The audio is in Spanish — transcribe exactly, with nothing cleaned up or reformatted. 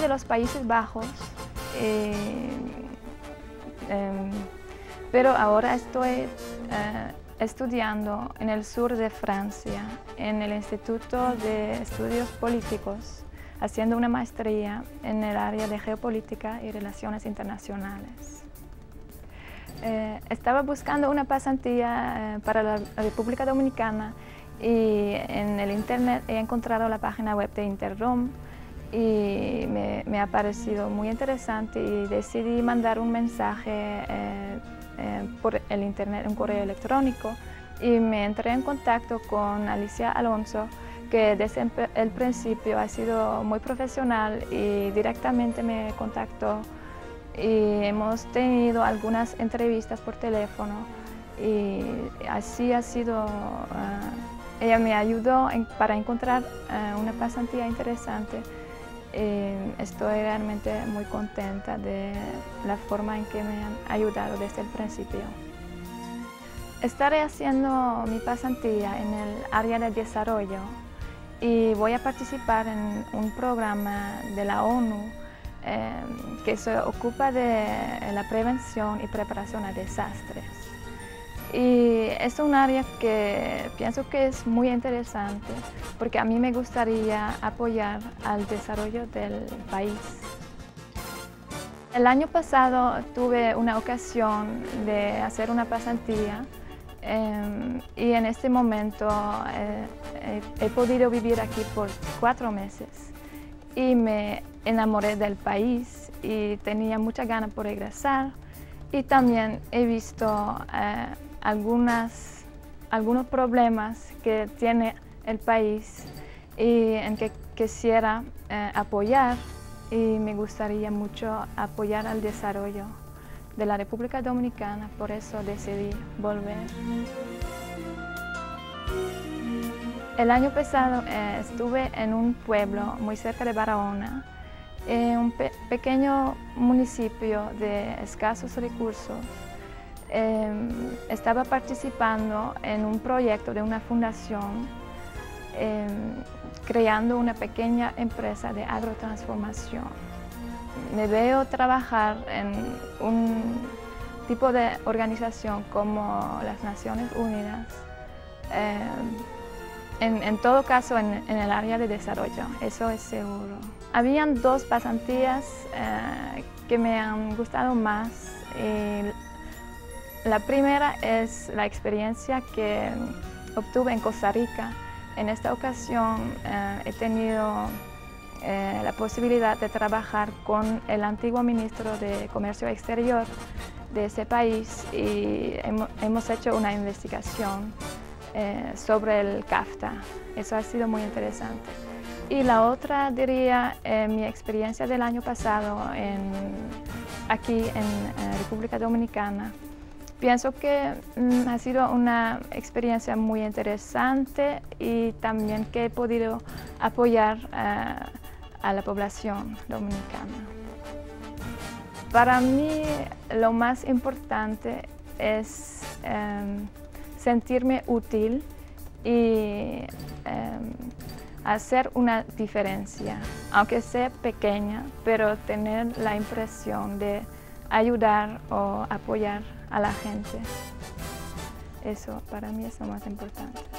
de los Países Bajos, eh, eh, pero ahora estoy eh, estudiando en el sur de Francia, en el Instituto de Estudios Políticos, haciendo una maestría en el área de geopolítica y relaciones internacionales. Eh, estaba buscando una pasantía eh, para la República Dominicana y en el internet he encontrado la página web de Interrom y me, me ha parecido muy interesante y decidí mandar un mensaje eh, eh, por el internet, un correo electrónico, y me entré en contacto con Alicia Alonso, que desde el principio ha sido muy profesional y directamente me contactó y hemos tenido algunas entrevistas por teléfono y así ha sido, uh, ella me ayudó en, para encontrar uh, una pasantía interesante. Y estoy realmente muy contenta de la forma en que me han ayudado desde el principio. Estaré haciendo mi pasantía en el área de desarrollo y voy a participar en un programa de la ONU eh, que se ocupa de la prevención y preparación a desastres. Y es un área que pienso que es muy interesante porque a mí me gustaría apoyar al desarrollo del país. El año pasado tuve una ocasión de hacer una pasantía eh, y en este momento eh, he, he podido vivir aquí por cuatro meses y me enamoré del país y tenía mucha ganas por regresar, y también he visto eh, Algunas, algunos problemas que tiene el país y en que quisiera eh, apoyar, y me gustaría mucho apoyar al desarrollo de la República Dominicana, por eso decidí volver. El año pasado eh, estuve en un pueblo muy cerca de Barahona, en un pe pequeño municipio de escasos recursos. Eh, estaba participando en un proyecto de una fundación, eh, creando una pequeña empresa de agrotransformación. Me veo trabajar en un tipo de organización como las Naciones Unidas, eh, en, en todo caso en, en el área de desarrollo, eso es seguro. Habían dos pasantías eh, que me han gustado más. Eh, La primera es la experiencia que obtuve en Costa Rica. En esta ocasión eh, he tenido eh, la posibilidad de trabajar con el antiguo ministro de Comercio Exterior de ese país y hemos, hemos hecho una investigación eh, sobre el CAFTA. Eso ha sido muy interesante. Y la otra, diría, eh, mi experiencia del año pasado en, aquí en eh, República Dominicana. Pienso que mm, ha sido una experiencia muy interesante y también que he podido apoyar uh, a la población dominicana. Para mí lo más importante es um, sentirme útil y um, hacer una diferencia, aunque sea pequeña, pero tener la impresión de ayudar o apoyar a la gente. Eso para mí es lo más importante.